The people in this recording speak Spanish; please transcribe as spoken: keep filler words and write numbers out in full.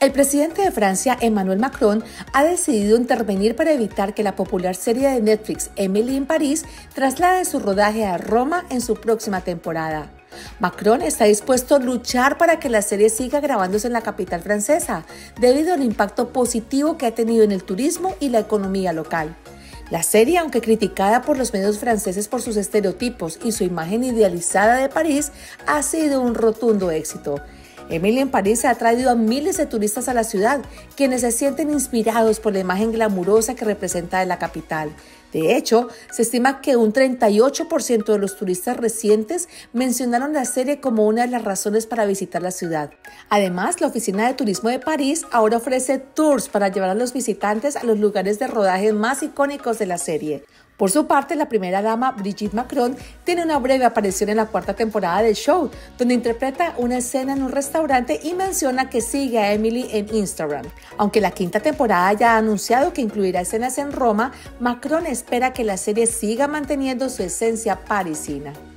El presidente de Francia, Emmanuel Macron, ha decidido intervenir para evitar que la popular serie de Netflix Emily in Paris traslade su rodaje a Roma en su próxima temporada. Macron está dispuesto a luchar para que la serie siga grabándose en la capital francesa, debido al impacto positivo que ha tenido en el turismo y la economía local. La serie, aunque criticada por los medios franceses por sus estereotipos y su imagen idealizada de París, ha sido un rotundo éxito. Emily in Paris ha traído a miles de turistas a la ciudad, quienes se sienten inspirados por la imagen glamurosa que representa de la capital. De hecho, se estima que un treinta y ocho por ciento de los turistas recientes mencionaron la serie como una de las razones para visitar la ciudad. Además, la Oficina de Turismo de París ahora ofrece tours para llevar a los visitantes a los lugares de rodaje más icónicos de la serie. Por su parte, la primera dama, Brigitte Macron, tiene una breve aparición en la cuarta temporada del show, donde interpreta una escena en un restaurante y menciona que sigue a Emily en Instagram. Aunque la quinta temporada ya ha anunciado que incluirá escenas en Roma, Macron espera que la serie siga manteniendo su esencia parisina.